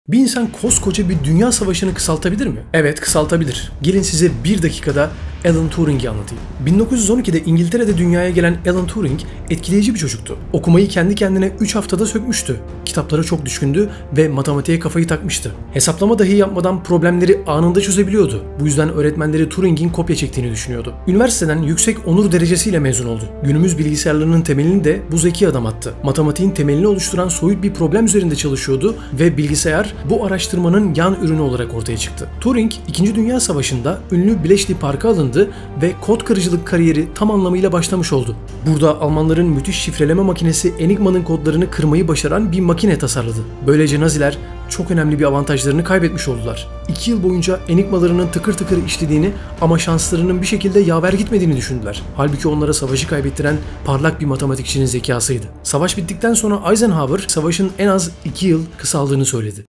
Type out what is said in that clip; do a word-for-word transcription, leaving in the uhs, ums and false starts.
Bir insan koskoca bir dünya savaşını kısaltabilir mi? Evet, kısaltabilir. Gelin size bir dakikada Alan Turing'i anlatayım. bin dokuz yüz on ikide İngiltere'de dünyaya gelen Alan Turing etkileyici bir çocuktu. Okumayı kendi kendine üç haftada sökmüştü. Kitaplara çok düşkündü ve matematiğe kafayı takmıştı. Hesaplama dahi yapmadan problemleri anında çözebiliyordu. Bu yüzden öğretmenleri Turing'in kopya çektiğini düşünüyordu. Üniversiteden yüksek onur derecesiyle mezun oldu. Günümüz bilgisayarlarının temelini de bu zeki adam attı. Matematiğin temelini oluşturan soyut bir problem üzerinde çalışıyordu ve bilgisayar bu araştırmanın yan ürünü olarak ortaya çıktı. Turing, İkinci Dünya Savaşı'nda ünlü Bletchley Park'a alındı ve kod kırıcılık kariyeri tam anlamıyla başlamış oldu. Burada Almanların müthiş şifreleme makinesi Enigma'nın kodlarını kırmayı başaran bir makine tasarladı. Böylece Naziler çok önemli bir avantajlarını kaybetmiş oldular. İki yıl boyunca Enigmalarının tıkır tıkır işlediğini ama şanslarının bir şekilde yaver gitmediğini düşündüler. Halbuki onlara savaşı kaybettiren parlak bir matematikçinin zekasıydı. Savaş bittikten sonra Eisenhower, savaşın en az iki yıl kısaldığını söyledi.